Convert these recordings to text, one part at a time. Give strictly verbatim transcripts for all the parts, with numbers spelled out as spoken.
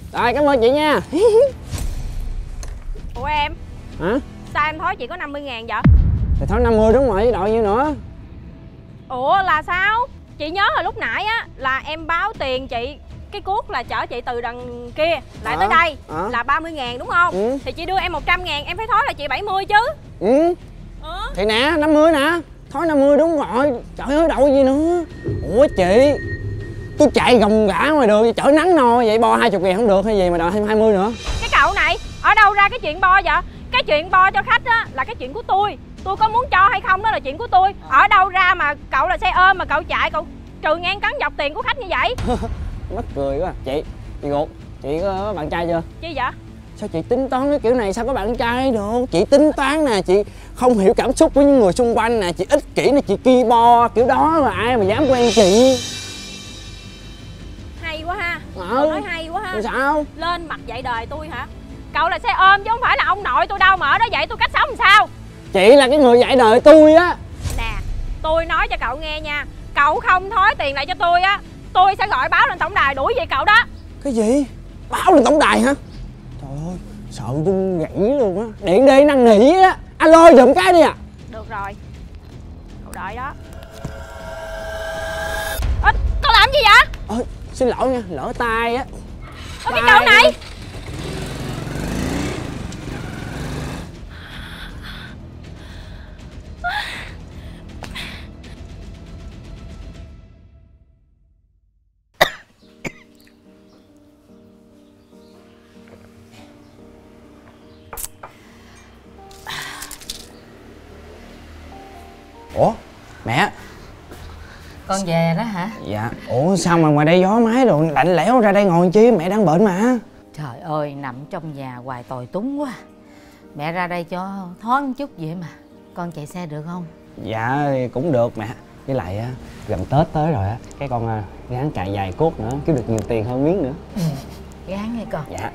Rồi cảm ơn chị nha. Ủa em? Hả? Sao em thối chị có năm mươi ngàn vậy? Thì thối năm mươi đúng rồi, đội nhiêu nữa? Ủa là sao? Chị nhớ hồi lúc nãy á là em báo tiền chị, cái cuốc là chở chị từ đằng kia lại à, tới đây à. là ba mươi ngàn đúng không? Ừ. Thì chị đưa em một trăm ngàn, em phải thối là chị bảy mươi chứ. Ừ. ừ. Thì nè, năm mươi nè. Thối năm mươi đúng rồi. Trời ơi đậu gì nữa. Ủa chị, tôi chạy gồng gã ngoài đường chở nắng nôi vậy, bo hai mươi ngàn không được hay gì mà đòi thêm hai mươi nữa? Cái cậu này, ở đâu ra cái chuyện bo vậy? Cái chuyện bo cho khách á là cái chuyện của tôi. Tôi có muốn cho hay không đó là chuyện của tôi. Ở đâu ra mà cậu là xe ôm mà cậu chạy cậu trừ ngang cắn dọc tiền của khách như vậy? Mắc cười quá. Chị, chị Ngục, chị có bạn trai chưa? Chi vậy? Sao chị tính toán cái kiểu này, sao có bạn trai được? Chị tính toán nè, chị không hiểu cảm xúc của những người xung quanh nè, chị ích kỷ nè, chị ki bo kiểu đó mà ai mà dám quen chị. Hay quá ha. Ừ. Cậu nói hay quá ha. Sao? Lên mặt dạy đời tôi hả? Cậu là xe ôm chứ không phải là ông nội tôi đâu mà ở đó dạy tôi cách sống làm sao? Chị là cái người dạy đời tôi á. Nè, tôi nói cho cậu nghe nha, cậu không thối tiền lại cho tôi á, tôi sẽ gọi báo lên tổng đài đuổi về cậu đó. Cái gì? Báo lên tổng đài hả? Trời ơi, sợ run rẩy luôn á. Điện đi năn nỉ á. Alo giùm cái đi à. Được rồi, cậu đợi đó. Ơ, cậu làm gì vậy? Ơi, xin lỗi nha, lỡ tay á. Ơ, cái cậu này. Ủa, mẹ. Con về đó hả? Dạ. Ủa sao mà ngoài đây gió mái rồi lạnh lẽo, ra đây ngồi chi, mẹ đang bệnh mà. Trời ơi, nằm trong nhà hoài tồi túng quá. Mẹ ra đây cho thoáng chút vậy mà. Con chạy xe được không? Dạ thì cũng được mẹ. Với lại á, gần Tết tới rồi á, cái con gán cài vài cốt nữa, kiếm được nhiều tiền hơn miếng nữa. Ừ, gán nghe con. Dạ.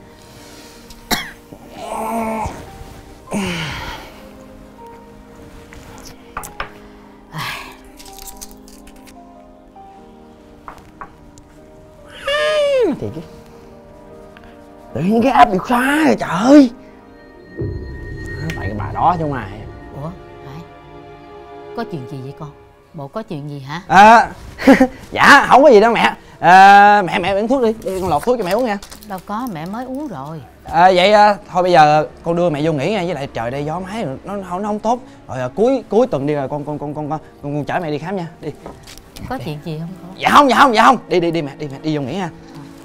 Thì cái tự nhiên cái app bị khóa rồi trời ơi. Tại cái bà đó chứ không ai. Ủa Hải, có chuyện gì vậy con? Bộ có chuyện gì hả? À, dạ không có gì đâu mẹ. À, mẹ mẹ uống thuốc đi, đi con lột thuốc cho mẹ uống nha. Đâu có, mẹ mới uống rồi. À, vậy à, thôi bây giờ con đưa mẹ vô nghỉ nha, với lại trời đây gió mái nó nó, nó không tốt. Rồi à, cuối cuối tuần đi rồi con con con con con, con, con chở mẹ đi khám nha, đi. Có chuyện gì không con? Dạ không, dạ không, dạ không. Đi đi đi mẹ, đi mẹ, đi vô nghỉ nha.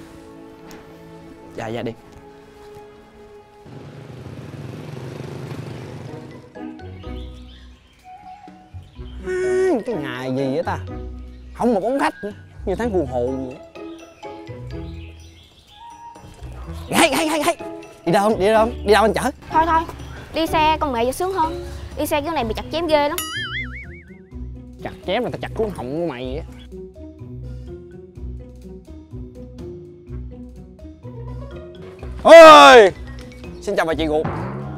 Dạ dạ đi. À, cái ngày gì vậy ta? Không một bóng khách nữa, như tháng cuồng hồ vậy. Gái gái gái gái. Đi đâu không? Đi đâu không? Đi đâu anh chở? Thôi thôi, đi xe con mẹ giờ sướng hơn. Đi xe cái này bị chặt chém ghê lắm. Chặt chém là tao chặt cuốn họng của mày vậy. Ôi, xin chào bà chị Ruột.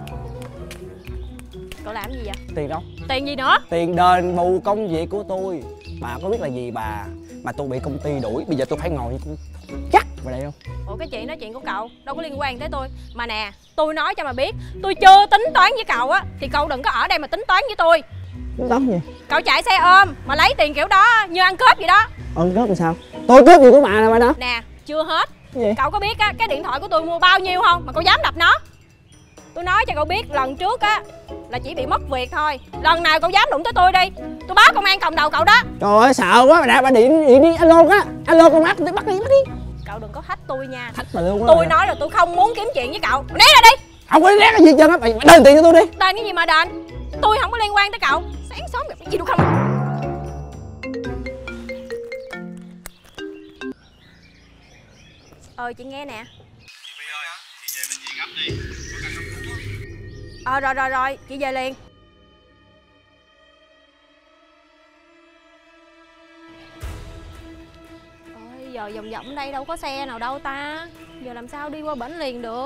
Cậu làm gì vậy? Tiền đâu? Tiền gì nữa? Tiền đền bù công việc của tôi. Bà có biết là gì bà? Mà tôi bị công ty đuổi, bây giờ tôi phải ngồi như chắc vào đây không? Ủa cái chuyện đó chuyện của cậu, đâu có liên quan tới tôi. Mà nè, tôi nói cho mà biết, tôi chưa tính toán với cậu á, thì cậu đừng có ở đây mà tính toán với tôi. Tính toán gì? Cậu chạy xe ôm mà lấy tiền kiểu đó như ăn cướp vậy đó. Ăn cướp làm sao? Tôi cướp gì của bà là bà đó? Nè, chưa hết. Gì? Cậu có biết á, cái điện thoại của tôi mua bao nhiêu không mà cậu dám đập nó? Tôi nói cho cậu biết, lần trước á là chỉ bị mất việc thôi. Lần nào cậu dám đụng tới tôi đi, tôi báo công an còng đầu cậu đó. Trời ơi sợ quá, bà đã bà điện điện đi alo á, alo con bắt đi, bắt đi bắt đi. Cậu đừng có thách tôi nha. Thách bà luôn. Tôi nói là tôi không muốn kiếm chuyện với cậu. Né ra đi. Không có né cái gì trơn á, mày đền tiền cho tôi đi. Đền cái gì mà đền? Tôi không có liên quan tới cậu. Sáng sớm gặp cái gì đâu không. Ờ chị nghe nè. Chị My ơi, chị về bệnh viện gấp đi, có cần cấp cứu á. Ờ rồi rồi rồi, chị về liền. Ôi giờ vòng vòng đây đâu có xe nào đâu ta. Giờ làm sao đi qua bển liền được.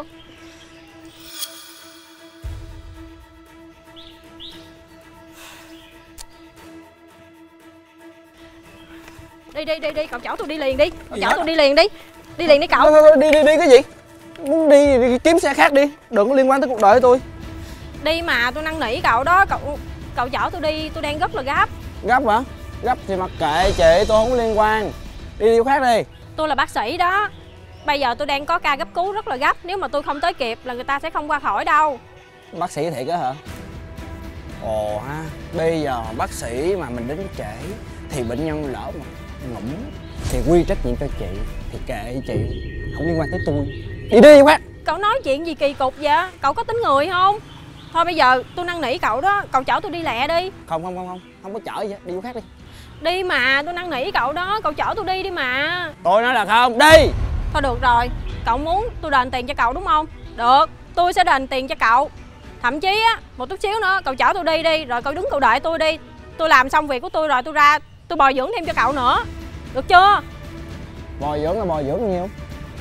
Đi đi đi đi, cậu chở tôi đi liền đi. Cậu chở tôi đi liền đi. Đi liền đi cậu. Thôi, thôi, đi đi đi cái gì? Muốn đi thì đi kiếm xe khác đi, đừng có liên quan tới cuộc đời của tôi. Đi mà, tôi năn nỉ cậu đó, cậu cậu chở tôi đi, tôi đang rất là gấp. Gấp hả? Gấp thì mặc kệ chị, tôi không có liên quan. Đi đi chỗ khác đi. Tôi là bác sĩ đó. Bây giờ tôi đang có ca cấp cứu rất là gấp, nếu mà tôi không tới kịp là người ta sẽ không qua khỏi đâu. Bác sĩ thiệt á hả? Ồ ha, bây giờ bác sĩ mà mình đến trễ thì bệnh nhân lỡ mà ngủm thì quy trách nhiệm cho chị, thì kệ chị, không liên quan tới tôi. Đi đi quát. Cậu nói chuyện gì kỳ cục vậy? Cậu có tính người không? Thôi bây giờ tôi năn nỉ cậu đó, cậu chở tôi đi lẹ đi. Không không không không, không có chở gì hết, đi chỗ khác đi. Đi mà, tôi năn nỉ cậu đó, cậu chở tôi đi đi mà. Tôi nói là không, đi. Thôi được rồi, cậu muốn tôi đền tiền cho cậu đúng không? Được, tôi sẽ đền tiền cho cậu. Thậm chí á, một chút xíu nữa cậu chở tôi đi đi, rồi cậu đứng cậu đợi tôi đi. Tôi làm xong việc của tôi rồi tôi ra, tôi bồi dưỡng thêm cho cậu nữa. Được chưa? Bồi dưỡng là bồi dưỡng nhiêu?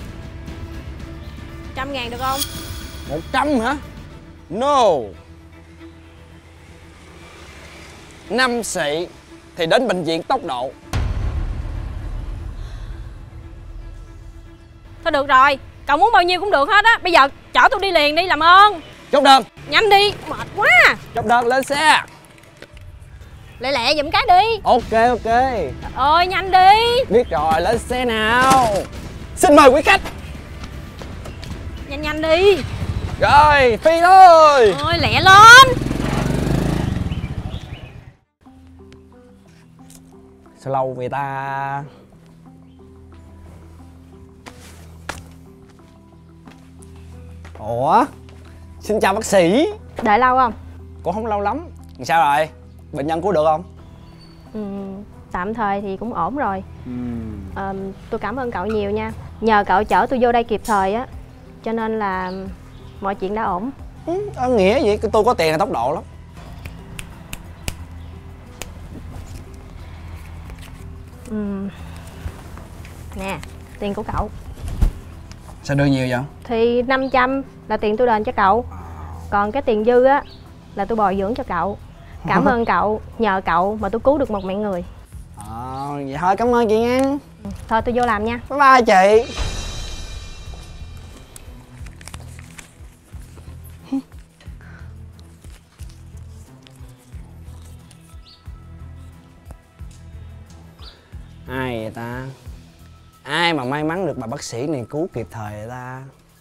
Trăm ngàn được không? Một trăm hả? No. Năm xị thì đến bệnh viện tốc độ. Thôi được rồi, cậu muốn bao nhiêu cũng được hết á. Bây giờ chở tôi đi liền đi, làm ơn. Chốt đơn. Nhanh đi, mệt quá. Chốt đơn, lên xe. Lẹ lẹ giùm cái đi. Ok ok. Trời ơi, nhanh đi. Biết rồi, lên xe nào. Xin mời quý khách. Nhanh nhanh đi. Rồi, phi thôi. Ôi, lẹ lên. Sao lâu vậy ta? Ủa? Xin chào bác sĩ. Đợi lâu không? Cũng không lâu lắm. Sao rồi? Bệnh nhân cứu được không? Ừ, tạm thời thì cũng ổn rồi. Ừ. à, Tôi cảm ơn cậu nhiều nha. Nhờ cậu chở tôi vô đây kịp thời á, cho nên là mọi chuyện đã ổn. Ừ, nghĩa gì? Tôi có tiền là tốc độ lắm. Ừ. Nè, tiền của cậu. Sao đưa nhiều vậy? Thì năm trăm là tiền tôi đền cho cậu. Còn cái tiền dư á là tôi bồi dưỡng cho cậu. Cảm ơn cậu, nhờ cậu mà tôi cứu được một mạng người. Ờ, vậy thôi cảm ơn chị nha. Thôi tôi vô làm nha. Bye bye chị. Ai vậy ta? Ai mà may mắn được bà bác sĩ này cứu kịp thời vậy ta?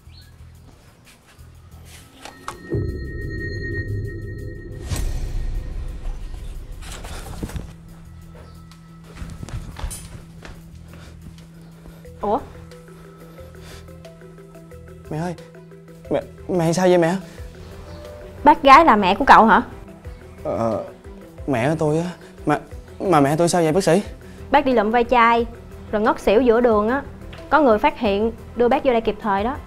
Ủa? Mẹ ơi, mẹ, mẹ sao vậy mẹ? Bác gái là mẹ của cậu hả? Ờ, mẹ của tôi á, mà mà mẹ tôi sao vậy bác sĩ? Bác đi lụm vai chai rồi ngất xỉu giữa đường á. Có người phát hiện đưa bác vô đây kịp thời đó.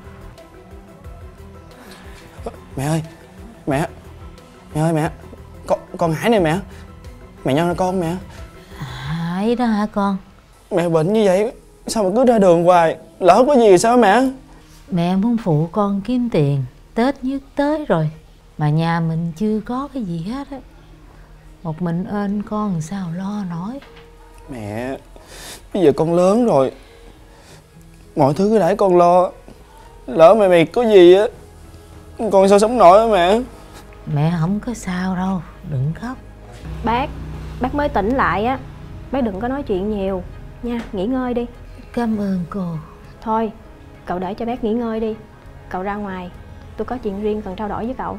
Mẹ ơi, mẹ, mẹ ơi mẹ, con con Hải này mẹ, mẹ nhân con mẹ. Hải đó hả con? Mẹ bệnh như vậy sao mà cứ ra đường hoài, lỡ có gì sao mẹ? Mẹ muốn phụ con kiếm tiền, Tết nhất tới rồi mà nhà mình chưa có cái gì hết á. Một mình ên con sao lo nổi. Mẹ, bây giờ con lớn rồi, mọi thứ cứ để con lo. Lỡ mẹ mày có gì á, con sao sống nổi hả mẹ? Mẹ không có sao đâu, đừng khóc. Bác, bác mới tỉnh lại á, bác đừng có nói chuyện nhiều nha, nghỉ ngơi đi. Cảm ơn cô. Thôi, cậu để cho bác nghỉ ngơi đi. Cậu ra ngoài, tôi có chuyện riêng cần trao đổi với cậu.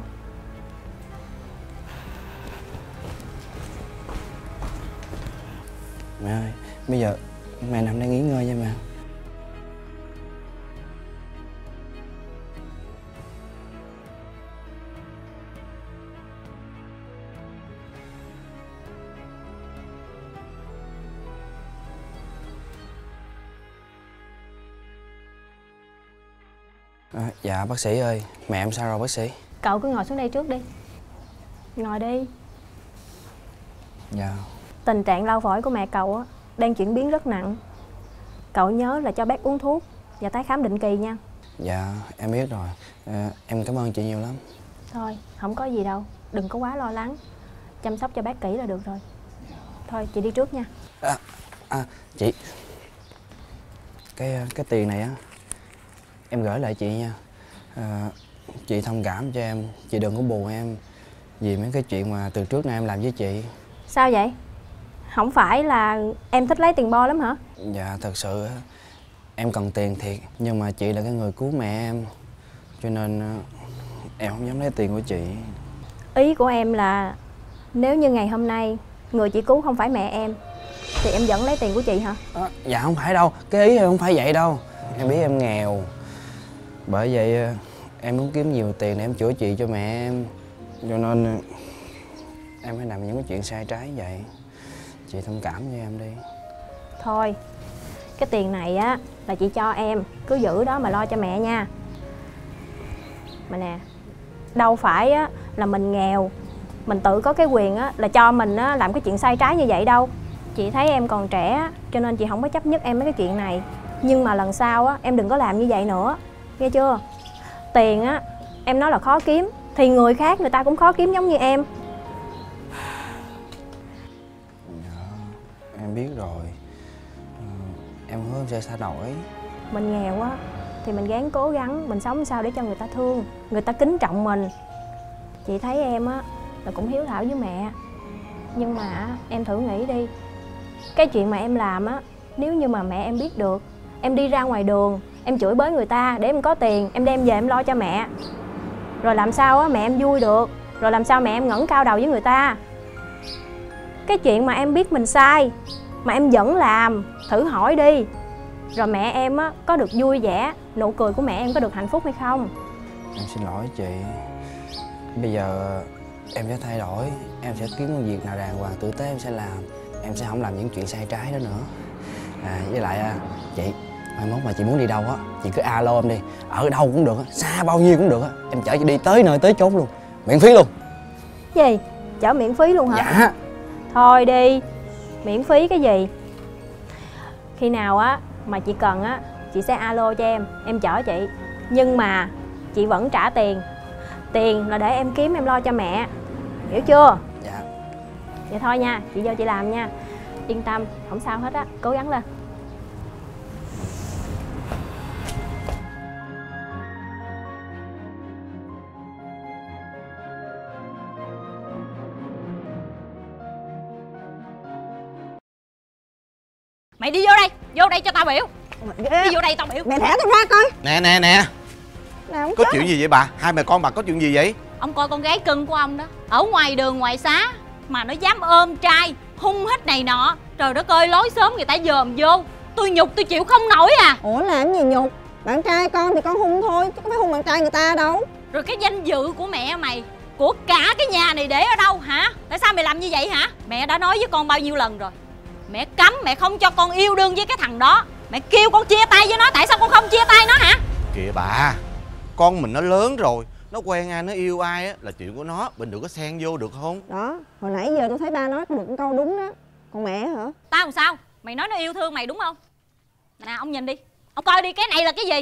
Mẹ ơi, bây giờ mẹ nằm đây nghỉ ngơi nha mẹ. À, dạ bác sĩ ơi, mẹ em sao rồi bác sĩ? Cậu cứ ngồi xuống đây trước đi. Ngồi đi. Dạ. Tình trạng lao phổi của mẹ cậu á đang chuyển biến rất nặng. Cậu nhớ là cho bác uống thuốc và tái khám định kỳ nha. Dạ em biết rồi, à, em cảm ơn chị nhiều lắm. Thôi không có gì đâu, đừng có quá lo lắng. Chăm sóc cho bác kỹ là được rồi. Thôi chị đi trước nha. À, à chị. Cái cái tiền này á em gửi lại chị nha. À, chị thông cảm cho em, chị đừng có buồn em vì mấy cái chuyện mà từ trước nay em làm với chị. Sao vậy? Không phải là em thích lấy tiền bo lắm hả? Dạ thật sự em cần tiền thiệt, nhưng mà chị là cái người cứu mẹ em, cho nên em không dám lấy tiền của chị. Ý của em là nếu như ngày hôm nay người chị cứu không phải mẹ em thì em vẫn lấy tiền của chị hả? À, dạ không phải đâu, cái ý em không phải vậy đâu. Em biết em nghèo, bởi vậy em muốn kiếm nhiều tiền để em chữa trị cho mẹ em, cho nên em phải làm những cái chuyện sai trái vậy. Chị thông cảm cho em đi. Thôi, cái tiền này á là chị cho em, cứ giữ đó mà lo cho mẹ nha. Mà nè, đâu phải á là mình nghèo mình tự có cái quyền á là cho mình á làm cái chuyện sai trái như vậy đâu. Chị thấy em còn trẻ cho nên chị không có chấp nhất em mấy cái chuyện này. Nhưng mà lần sau á em đừng có làm như vậy nữa, nghe chưa? Tiền á em nói là khó kiếm thì người khác người ta cũng khó kiếm giống như em. Dạ, em biết rồi. À, em hứa em sẽ thay đổi. Mình nghèo á thì mình gắng cố gắng mình sống sao để cho người ta thương, người ta kính trọng mình. Chị thấy em á là cũng hiếu thảo với mẹ, nhưng mà em thử nghĩ đi, cái chuyện mà em làm á, nếu như mà mẹ em biết được, em đi ra ngoài đường em chửi bới người ta để em có tiền em đem về em lo cho mẹ, rồi làm sao á mẹ em vui được, rồi làm sao mẹ em ngẩng cao đầu với người ta. Cái chuyện mà em biết mình sai mà em vẫn làm, thử hỏi đi, rồi mẹ em á có được vui vẻ, nụ cười của mẹ em có được hạnh phúc hay không? Em xin lỗi chị. Bây giờ em sẽ thay đổi, em sẽ kiếm công việc nào đàng hoàng tử tế em sẽ làm. Em sẽ không làm những chuyện sai trái đó nữa. À, với lại chị, mai mốt mà chị muốn đi đâu á, chị cứ alo em đi. Ở đâu cũng được, xa bao nhiêu cũng được á. Em chở chị đi tới nơi tới chốn luôn, miễn phí luôn. Gì? Chở miễn phí luôn hả? Dạ. Thôi đi, miễn phí cái gì? Khi nào á mà chị cần á, chị sẽ alo cho em, em chở chị. Nhưng mà chị vẫn trả tiền. Tiền là để em kiếm em lo cho mẹ, hiểu chưa? Dạ. Vậy thôi nha, chị vô chị làm nha. Yên tâm, không sao hết á, cố gắng lên. Mày đi vô đây, vô đây cho tao biểu. Đi vô đây tao biểu. Mẹ thả tao ra coi. Nè nè nè, Nào, có chuyện gì vậy bà? Hai mẹ con bà có chuyện gì vậy? Ông coi con gái cưng của ông đó, ở ngoài đường ngoài xá mà nó dám ôm trai, hung hít này nọ. Trời đất ơi, lối sớm người ta dòm vô, tôi nhục tôi chịu không nổi à. Ủa làm gì nhục? Bạn trai con thì con hung thôi, chứ có phải hung bạn trai người ta đâu. Rồi cái danh dự của mẹ mày, của cả cái nhà này để ở đâu hả? Tại sao mày làm như vậy hả? Mẹ đã nói với con bao nhiêu lần rồi, mẹ cấm, mẹ không cho con yêu đương với cái thằng đó. Mẹ kêu con chia tay với nó, tại sao con không chia tay nó hả? Kìa bà, con mình nó lớn rồi, nó quen ai, nó yêu ai á là chuyện của nó, mình đừng có xen vô được không? Đó, hồi nãy giờ tôi thấy ba nói được câu đúng đó. Còn mẹ hả? Tao làm sao? Mày nói nó yêu thương mày đúng không? Nè ông nhìn đi, ông coi đi, cái này là cái gì?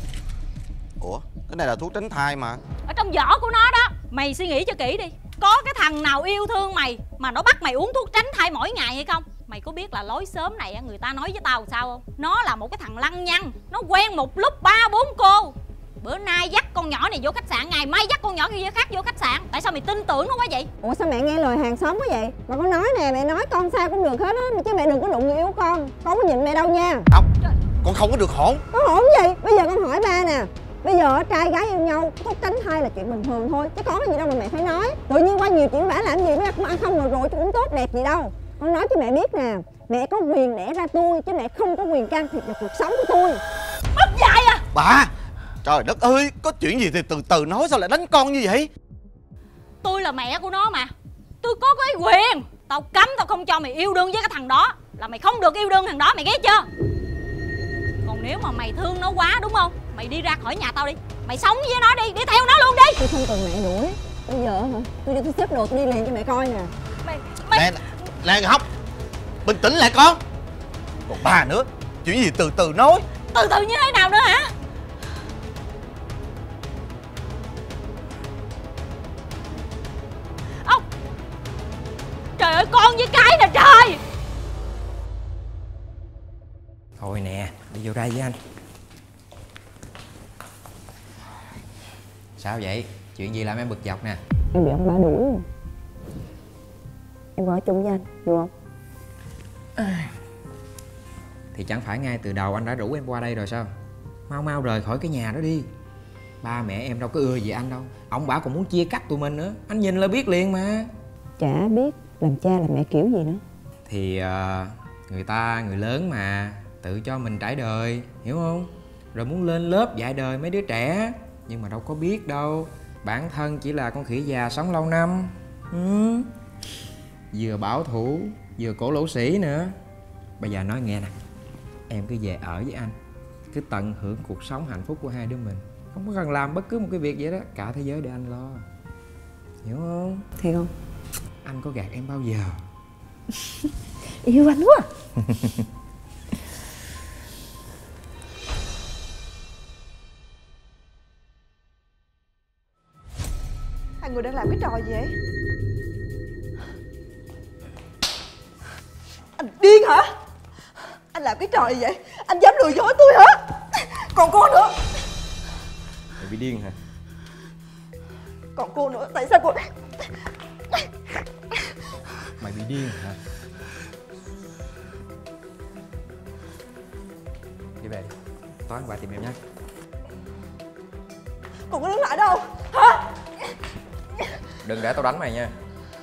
Ủa, cái này là thuốc tránh thai mà. Ở trong vỏ của nó đó. Mày suy nghĩ cho kỹ đi, có cái thằng nào yêu thương mày mà nó bắt mày uống thuốc tránh thai mỗi ngày hay không? Mày có biết là lối sớm này người ta nói với tao sao không? Nó là một cái thằng lăng nhăng, nó quen một lúc ba bốn cô. Bữa nay dắt con nhỏ này vô khách sạn, ngày mai dắt con nhỏ kia khác vô khách sạn. Tại sao mày tin tưởng nó quá vậy? Ủa sao mẹ nghe lời hàng xóm quá vậy? Mà con nói nè, mẹ nói con sao cũng được hết á, chứ mẹ đừng có đụng người yêu con. Con có nhịn mẹ đâu nha. Không, con không có được hỗn. Có hỗn gì? Bây giờ con hỏi ba nè, bây giờ trai gái yêu nhau, thuốc tránh thai là chuyện bình thường thôi, chứ có cái gì đâu mà mẹ phải nói. Tự nhiên qua nhiều chuyện bả làm gì, bả cũng ăn không rồi rồi chứ cũng tốt đẹp gì đâu. Con nói cho mẹ biết nè, mẹ có quyền đẻ ra tôi chứ mẹ không có quyền can thiệp vào cuộc sống của tôi. Mất dạy à? Bà, trời đất ơi, có chuyện gì thì từ từ nói, sao lại đánh con như vậy? Tôi là mẹ của nó mà, tôi có cái quyền. Tao cấm, tao không cho mày yêu đương với cái thằng đó, là mày không được yêu đương thằng đó, mày ghét chưa? Còn nếu mà mày thương nó quá đúng không, mày đi ra khỏi nhà tao đi, mày sống với nó đi, đi theo nó luôn đi. Tôi không cần mẹ đuổi. Bây giờ hả? Tôi đi tôi xếp đồ tôi đi liền cho mẹ coi nè. Mày, mày... Nè, nè Ngọc, bình tĩnh lại con. Còn bà nữa, chuyện gì từ từ nói. Từ từ như thế nào nữa hả? Ông, trời ơi, con với cái nè trời. Thôi nè, Đi vô đây với anh. Sao vậy? Chuyện gì làm em bực dọc nè? Em bị ông ba đuổi rồi. Em gọi chung với anh, được không? À, thì chẳng phải ngay từ đầu anh đã rủ em qua đây rồi sao? Mau mau rời khỏi cái nhà đó đi. Ba mẹ em đâu có ưa gì anh đâu. Ông bảo còn muốn chia cắt tụi mình nữa. Anh nhìn là biết liền mà. Chả biết làm cha làm mẹ kiểu gì nữa. Thì uh, người ta người lớn mà, tự cho mình trải đời, hiểu không? Rồi muốn lên lớp dạy đời mấy đứa trẻ. Nhưng mà đâu có biết đâu, bản thân chỉ là con khỉ già sống lâu năm. ừ. Vừa bảo thủ, vừa cổ lỗ sĩ nữa. Bây giờ nói nghe nè, em cứ về ở với anh, cứ tận hưởng cuộc sống hạnh phúc của hai đứa mình. Không có cần làm bất cứ một cái việc vậy đó, cả thế giới để anh lo. Hiểu không? Thiệt không? Anh có gạt em bao giờ? Yêu anh quá. Hai người đang làm cái trò gì vậy? Anh điên hả? Anh làm cái trò gì vậy? Anh dám lừa dối tôi hả? Còn cô nữa. Mày bị điên hả? Còn cô nữa, tại sao cô... Mày bị điên hả? Đi về đi, tối anh qua tìm em nhé. Còn có đứng lại đâu? Hả? Đừng để tao đánh mày nha.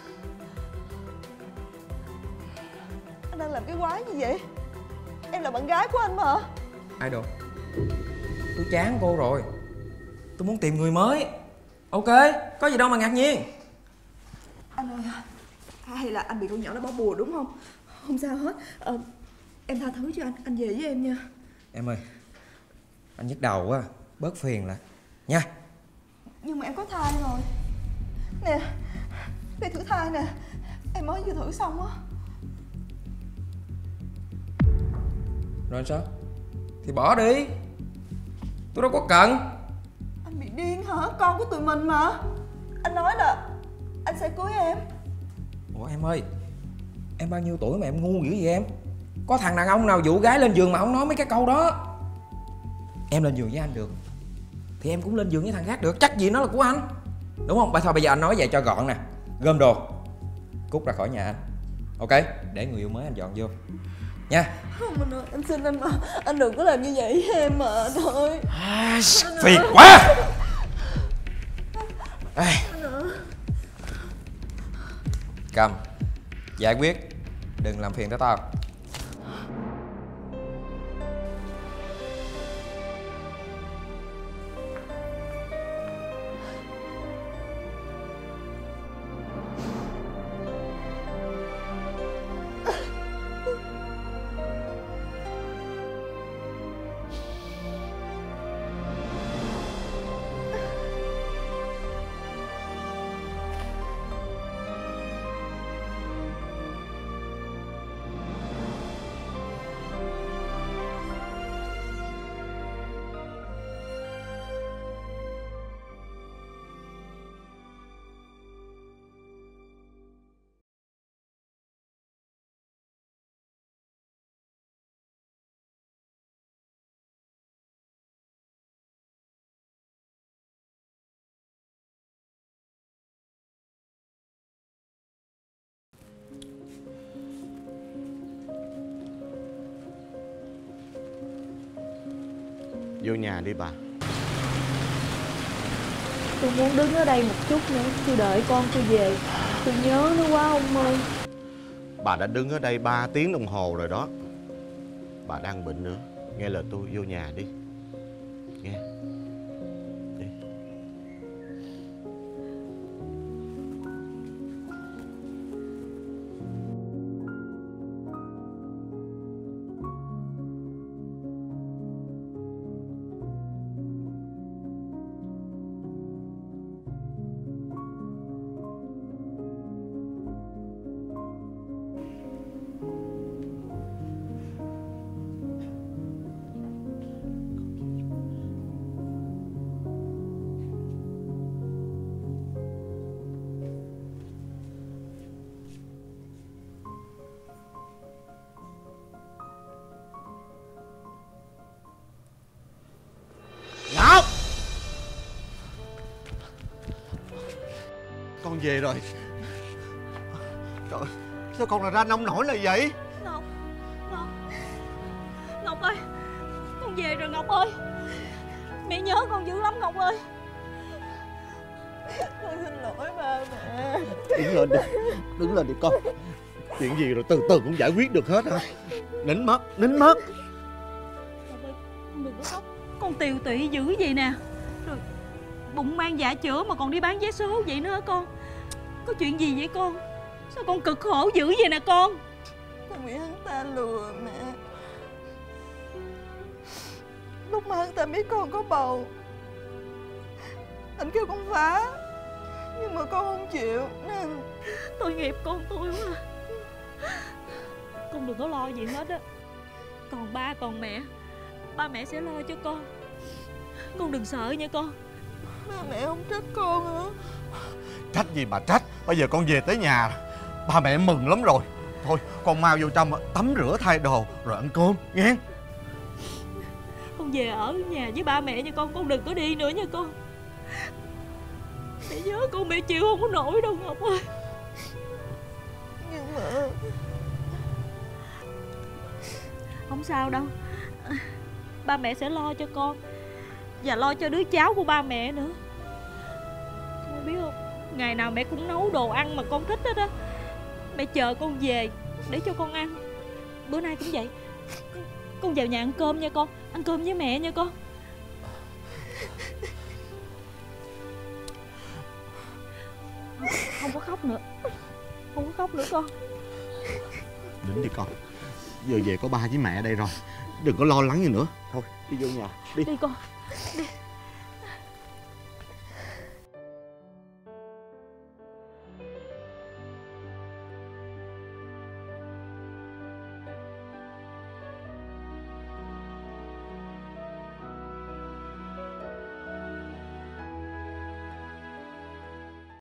Anh đang làm cái quái gì vậy? Em là bạn gái của anh mà. Idol, tôi chán cô rồi. Tôi muốn tìm người mới. Ok, có gì đâu mà ngạc nhiên. Anh ơi, hay là anh bị con nhỏ nó bỏ bùa đúng không? Không sao hết. Ờ, em tha thứ cho anh, anh về với em nha. Em ơi, anh nhức đầu quá, bớt phiền lại nha. Nhưng mà em có thai rồi. Nè, cái thử thai nè, em mới vừa thử xong á. Rồi sao? Thì bỏ đi, tôi đâu có cần. Anh bị điên hả? Con của tụi mình mà. Anh nói là anh sẽ cưới em. Ủa em ơi, em bao nhiêu tuổi mà em ngu dữ vậy em? Có thằng đàn ông nào dụ gái lên giường mà không nói mấy cái câu đó? Em lên giường với anh được thì em cũng lên giường với thằng khác được, chắc gì nó là của anh, đúng không? Bây thôi bây giờ anh nói vậy cho gọn nè, gom đồ cút ra khỏi nhà anh, ok? Để người yêu mới anh dọn vô nha. Không anh ơi, anh xin anh mà, anh đừng có làm như vậy với em mà thôi. À, phiền quá. À. Cầm, giải quyết, đừng làm phiền tới tao. Vô nhà đi bà. Tôi muốn đứng ở đây một chút nữa, tôi đợi con tôi về. Tôi nhớ nó quá ông ơi. Bà đã đứng ở đây ba tiếng đồng hồ rồi đó. Bà đang bệnh nữa. Nghe lời tôi, vô nhà đi. Nghe. Đi. con về rồi. Trời, sao con là ra nông nổi này vậy? Ngọc, Ngọc, Ngọc ơi, con về rồi Ngọc ơi. Mẹ nhớ con dữ lắm Ngọc ơi. Con xin lỗi ba mẹ. Đứng lên đi, đứng lên đi con. Chuyện gì rồi từ từ cũng giải quyết được hết hả? Nín mất, nín mất. Ngọc ơi, con đừng có khóc. Con tiều tụy dữ vậy nè. Rồi bụng mang dạ chữa mà còn đi bán vé số vậy nữa hả con? Có chuyện gì vậy con? Sao con cực khổ dữ vậy nè con? Con bị hắn ta lừa mẹ. Lúc mà hắn ta biết con có bầu, anh kêu con phá, nhưng mà con không chịu nên tội nghiệp con tôi quá à. Con đừng có lo gì hết á. Còn ba còn mẹ, ba mẹ sẽ lo cho con. Con đừng sợ nha con. Ba mẹ không trách con hả? Trách gì mà trách. Bây giờ con về tới nhà, ba mẹ mừng lắm rồi. Thôi con mau vô trong tắm rửa thay đồ rồi ăn cơm nghe. Con về ở nhà với ba mẹ nha con. Con đừng có đi nữa nha con. Mẹ nhớ con, mẹ chịu không có nổi đâu Ngọc ơi. Nhưng mà không sao đâu. Ba mẹ sẽ lo cho con và lo cho đứa cháu của ba mẹ nữa. Con biết không, ngày nào mẹ cũng nấu đồ ăn mà con thích hết á. Mẹ chờ con về để cho con ăn. Bữa nay cũng vậy. Con vào nhà ăn cơm nha con. Ăn cơm với mẹ nha con. Không có khóc nữa. Không có khóc nữa con. Đỉnh đi con. Giờ về có ba với mẹ đây rồi, đừng có lo lắng gì nữa. Thôi đi vô nhà đi. Đi con. Đi.